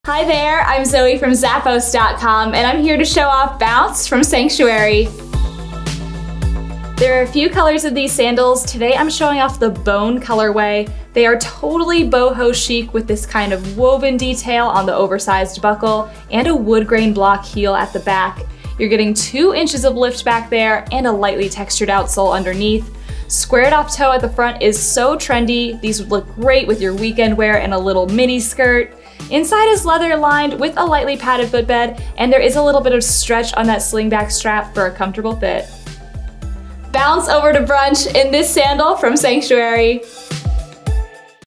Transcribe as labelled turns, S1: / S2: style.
S1: Hi there, I'm Zoe from Zappos.com and I'm here to show off Bounce from Sanctuary. There are a few colors of these sandals. Today I'm showing off the bone colorway. They are totally boho chic with this kind of woven detail on the oversized buckle and a wood grain block heel at the back. You're getting 2 inches of lift back there and a lightly textured outsole underneath. Squared off toe at the front is so trendy. These would look great with your weekend wear and a little mini skirt. Inside is leather lined with a lightly padded footbed, and there is a little bit of stretch on that slingback strap for a comfortable fit. Bounce over to brunch in this sandal from Sanctuary.